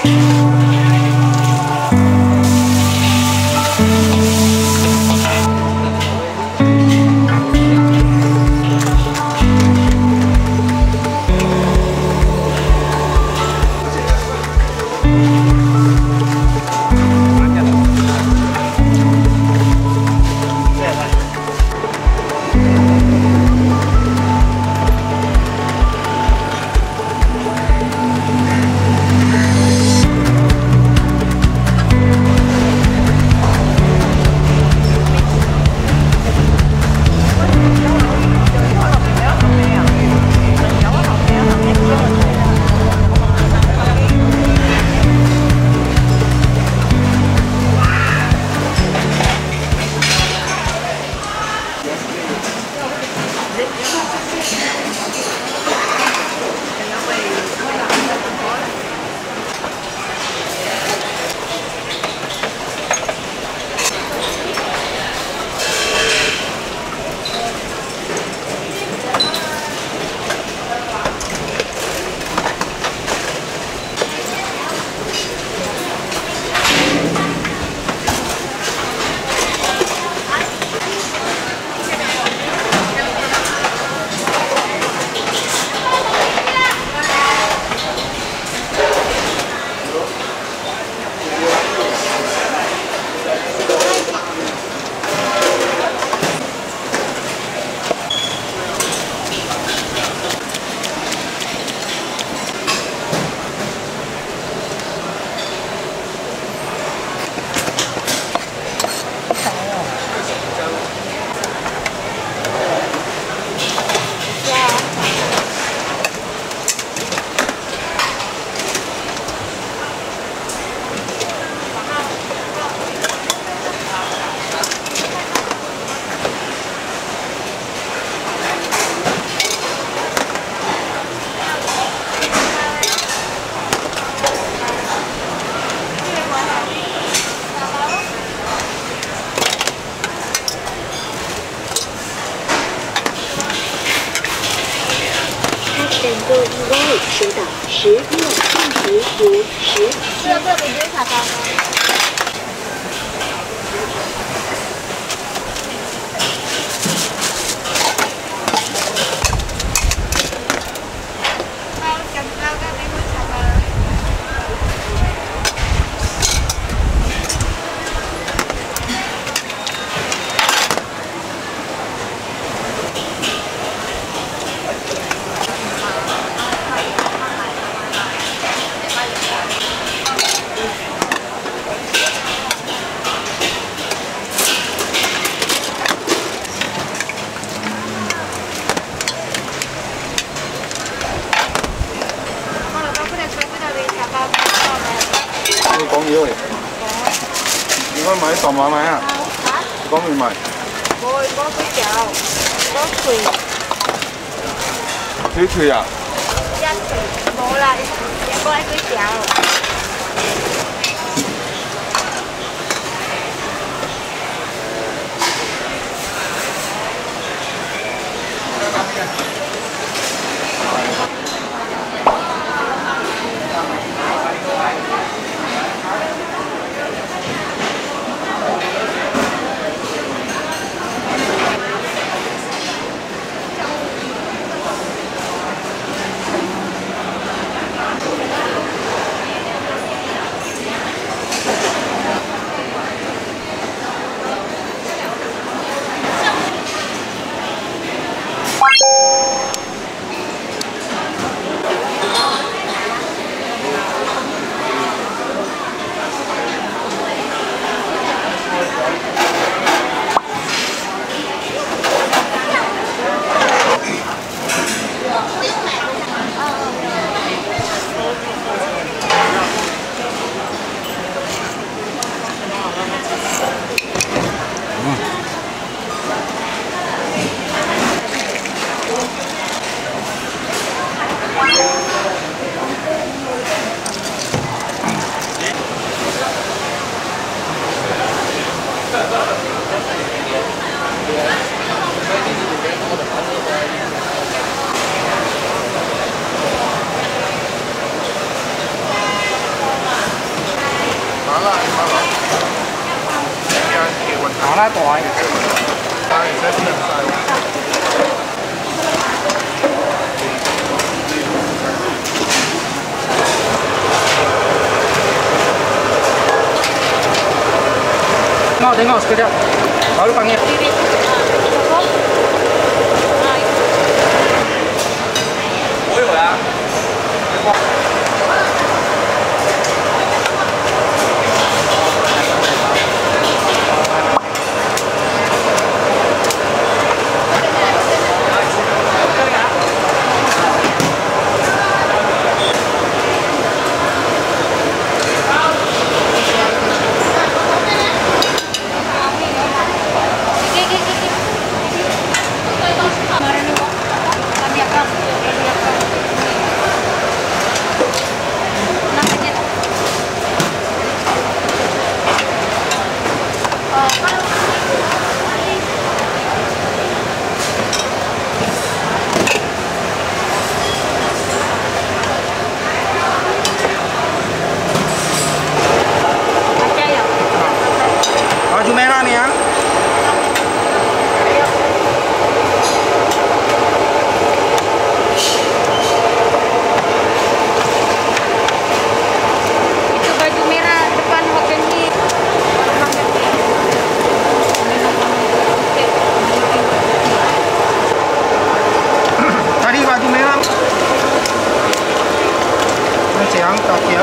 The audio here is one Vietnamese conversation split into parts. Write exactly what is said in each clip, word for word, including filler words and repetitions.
多意外，收到十六二十五十。这个比这卡高吗？ 你講嘢嚟？你講買十萬買啊？你講未買？ 冇，我幾條，我退。 幾退啊？ 一退，冇啦，我幾條。 辣麻辣，加几碗麻辣袋， 加一些片菜。 Tengok, tengok sekejap. Baru panggil. Ôi rồi à? Baju merah ni ya. Itu baju merah depan hotel ni. Tadi baju merah. Ini yang tak ya.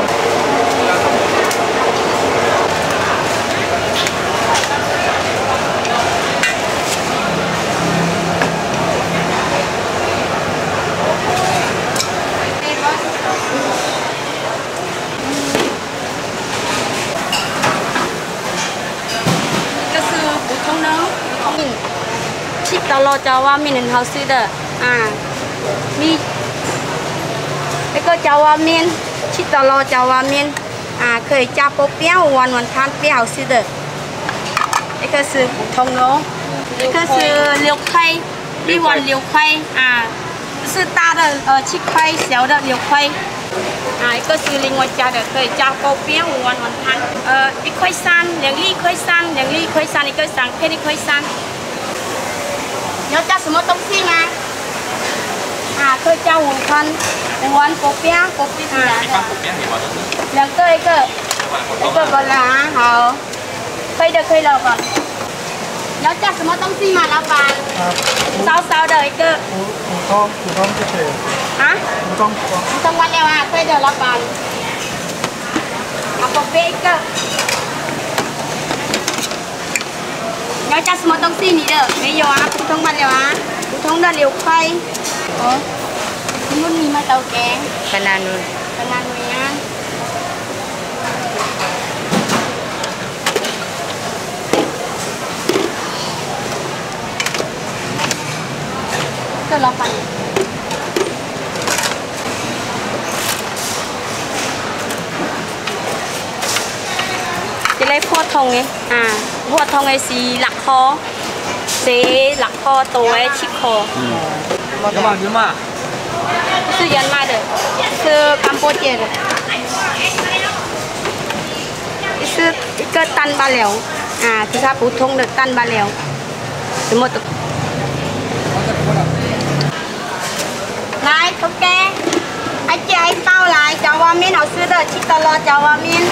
Chip Talo Java Min 很好吃的啊，你那个 Java Min Chip Talo Java Min 啊，可以加波边碗碗汤，比较好吃的。一个是普通的，一个是六块，一碗六块啊，是大的呃七块，小的六块。啊，一个是另外加的，可以加波边碗碗汤，呃一块三，两粒一块三，两粒一块三，一个三片一块三。你要加什么东西吗？啊，可以加五盘，五碗薄边，薄边是两个，两个一个，一个过来啊，好，可以的，可以了吧？你要加什么东西吗，老板？烧烧的一个。 普普通普通就可以。 啊？ 普通普通。 普通完了啊，可以的，老板。啊，薄边一个。你要加什么东西？你的没有啊？普通完了啊？普通的六块。哦。นู่นมีมาเตาแกงขนาดนู้นขนาดนู้นนะก็รอฟังจะได้พวดทองไงอ่าพวดทองไงสีหลักคอสีหลักคอตัวไอ้ชิคคอ干嘛干嘛？ 是原来的，是甘波街的，是一个蛋罢了，啊，其他普通的蛋罢了，什么都。来，头哥，还加一包来，小蛙面好吃的，吃的了，小蛙面。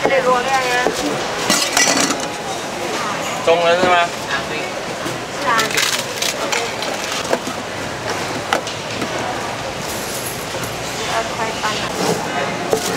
中了是吗？ 是啊。二块半了。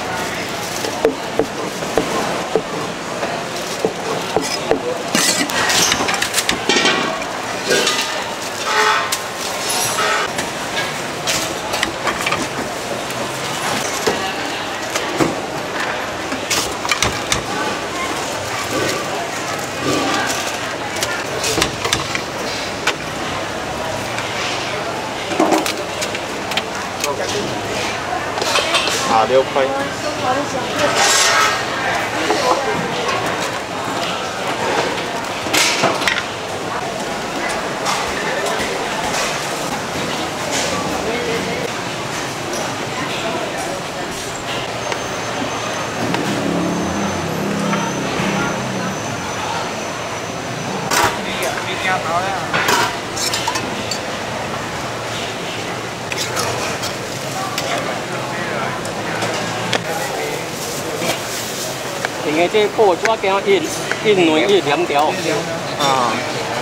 啊，六块。 因为这布抓给我一一轮一两条。 啊。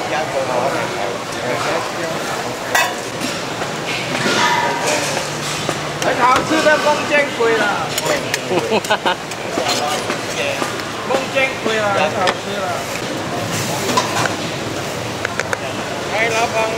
很好吃的梦见鬼了。梦见鬼了，很好吃了。哎，老板，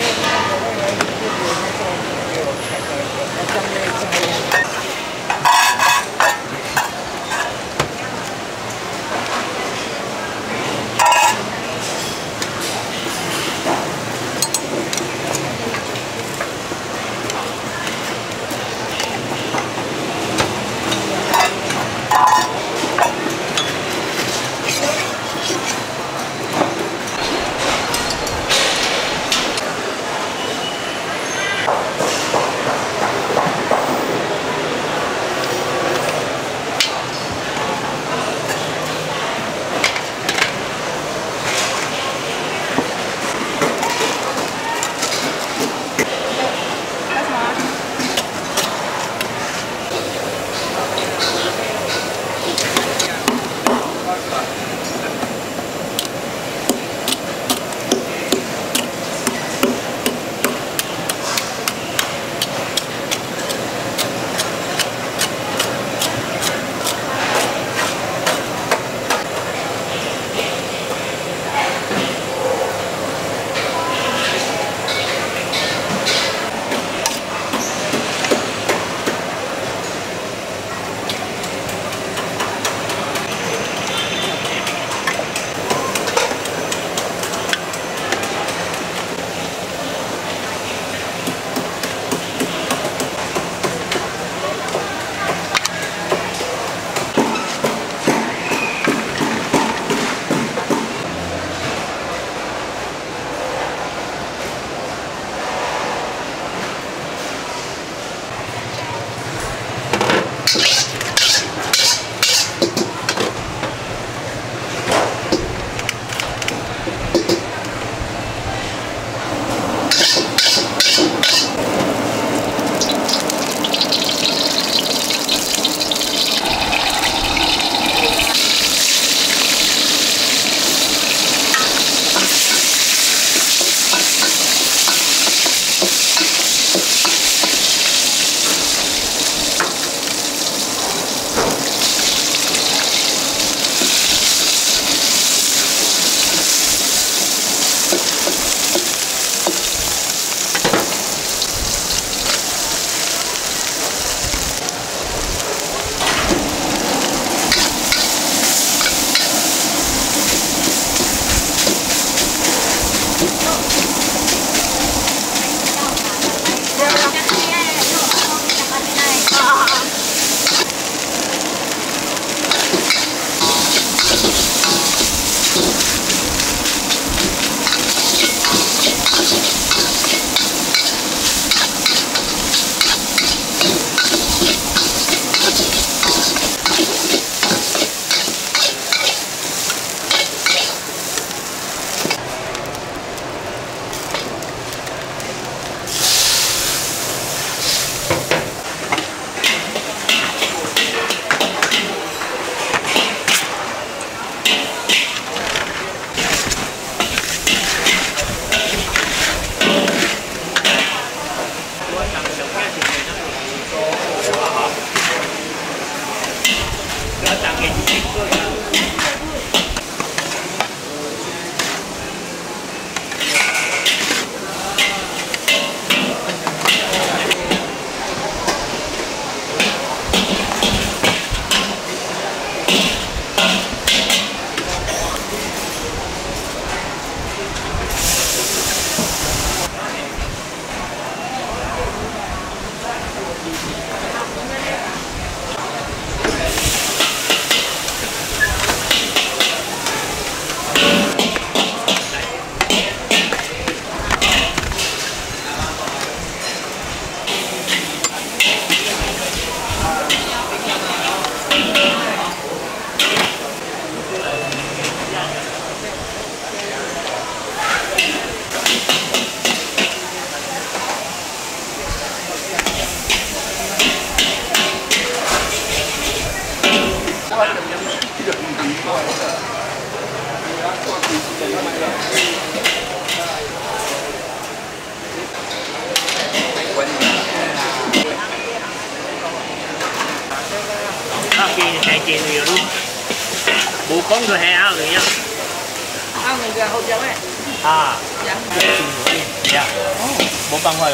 啊，見係見佢咯，冇講佢係啱嘅。 啱嘅好食咩？ 啊，係啊，冇崩開㗎。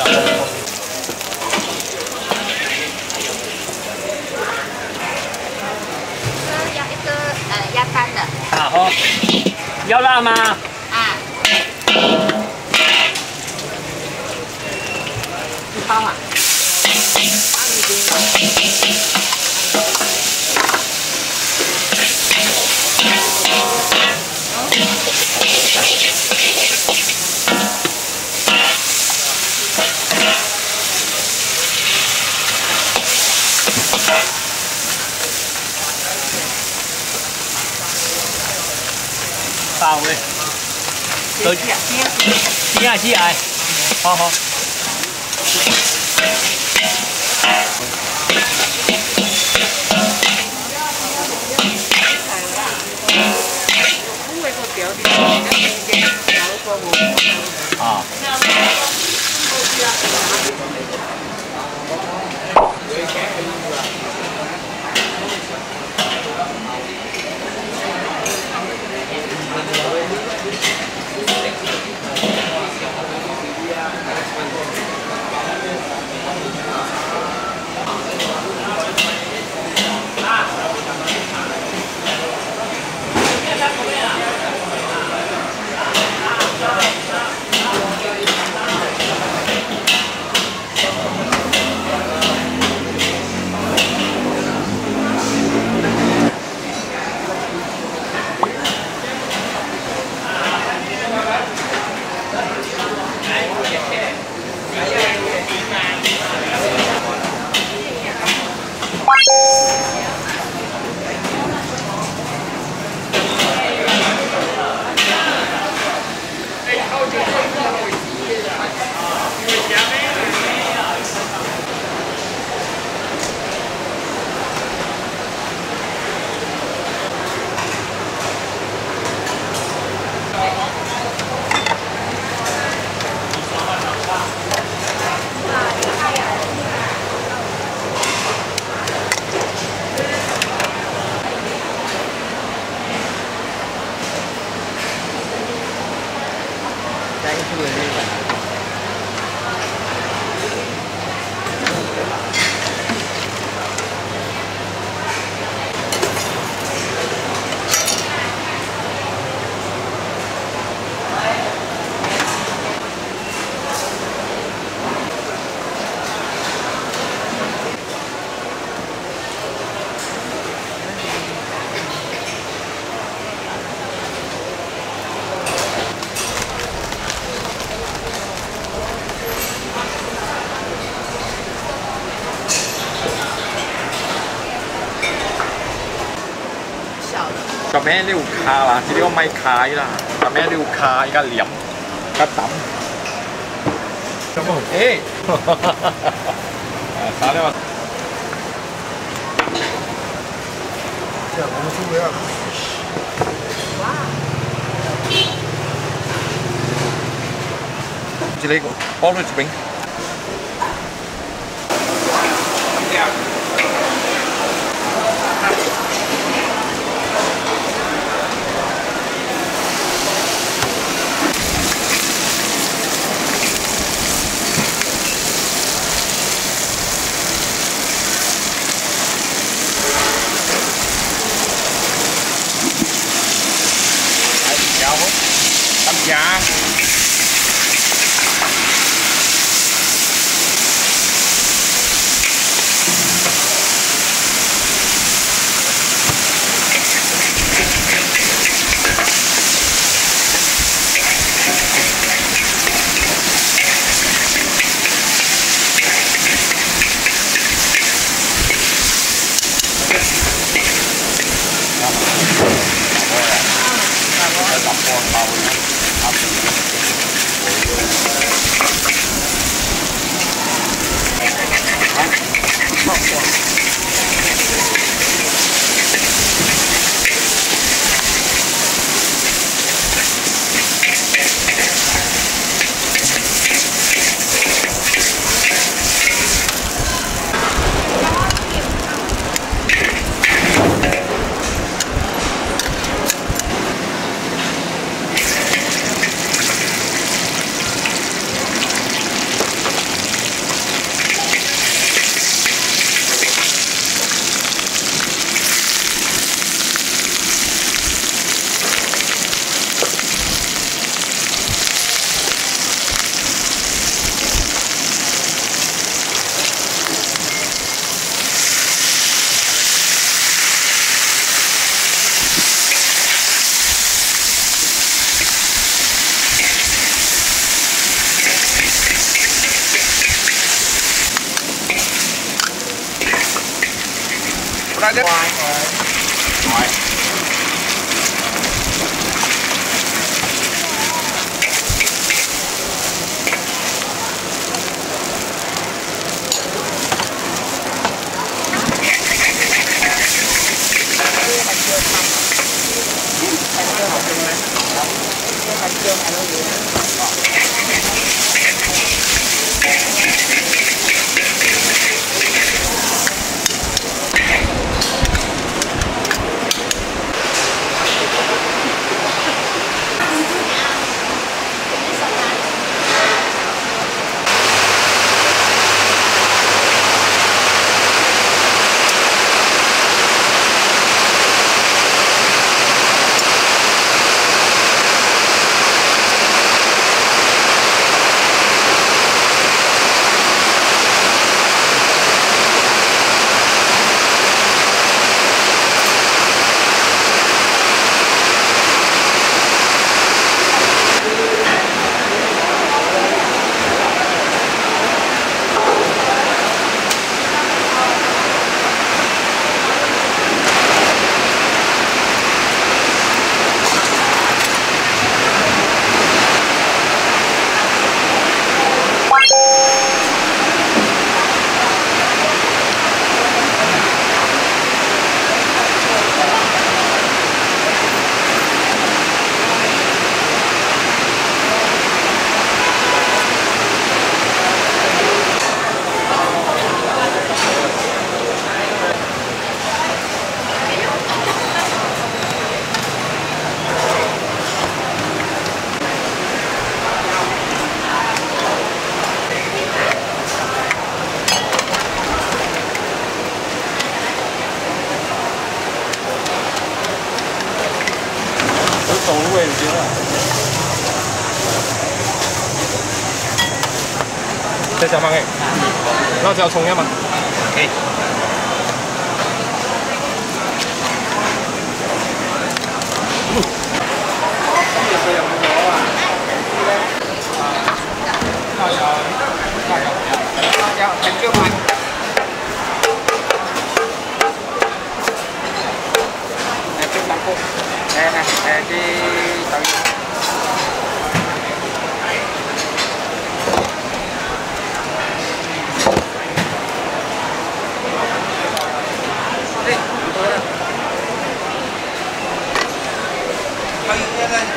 要一个呃鸭肝的。 啊好，要辣嗎？ 啊。 一包啊。 爆嘅，對，知啊知啊，好好。啊。 個咩呢個卡啦，呢個咪卡啦，個咩呢個卡依家黏，一抌。誒，啥料？这我们出来了。哇！这里个包了这边。Dạ. Hãy subscribe cho kênh Ghiền Mì Gõ để không bỏ lỡ những video hấp dẫn. Ngoài. Ngoài. Tổng lúc về chứ à? Đây chào mang ấy. Nó chào sống em ạ. Ok. Thành chưa mạnh. Nè cái bánh cô. Đây nè, đây cái tàu. Đây, tôi đây. Đây, đây, đây.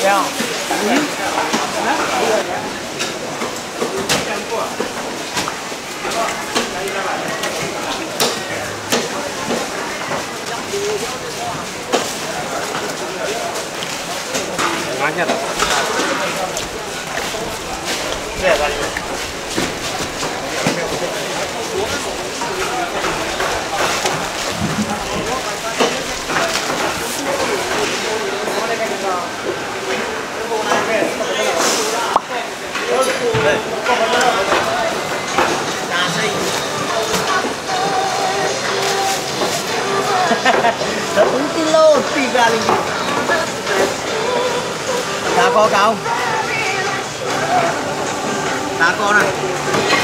không? Ngon nhất. Để ra đi. bốn kilo tiga ringgit. Cá có cá không? Cá có này.